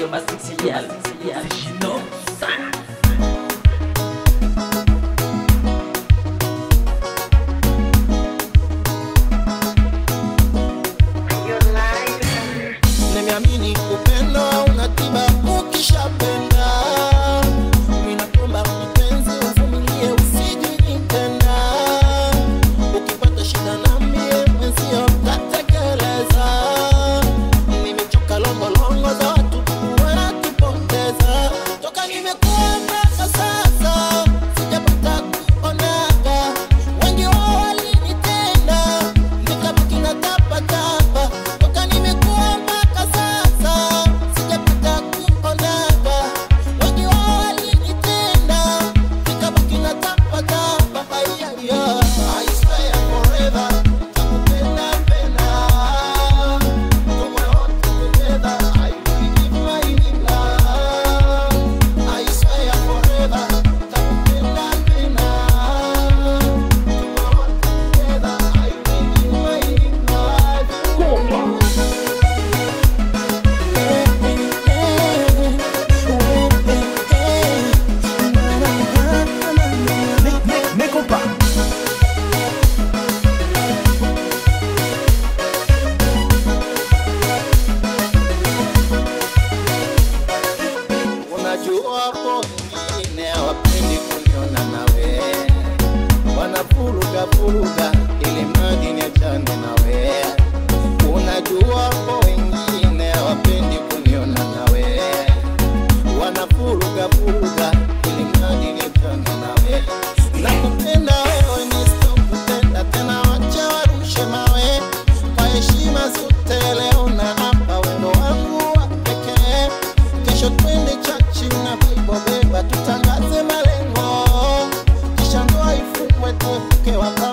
hiyo basi sijali no sana. Nimeamini upendo unatiba ukishapenda. Mimi naomba mpenzi uvumilie usijitenda. Ukipata shida niambie mwenzio tatekeleza. Nimechoka longo za watu wanatupoteza. Toka nimekuwa mpaka sasa sijapata kuonaga. Wengi wao walinitenda nikabaki na tapa. Toka nimekuwa mpaka sasa sijapata kuonaga. Wengi wao walinitenda nikabaki na tapa. I swear forever takupenda penda. Tuwe wote together, I will give my love. I swear forever takupenda penda. Tuwe wote together, I will give my love. Nekopa. Unajua hapo wengine hawapendi kuniona nawe, wanafuruga ili mradi niachane nawe. Unajua hapo wengine hawapendi kuniona nawe, wanafuruga ili mradi niachane nawe. Nakupenda wewe nisitokupenda tena, wacha warushe mawe. Kwa heshima zote leo na hapa wendo wangu wa pekee. Kesho twende chachi na bibo beba tutangaze malengo. Kisha ndoa ifungwe tuepuke waka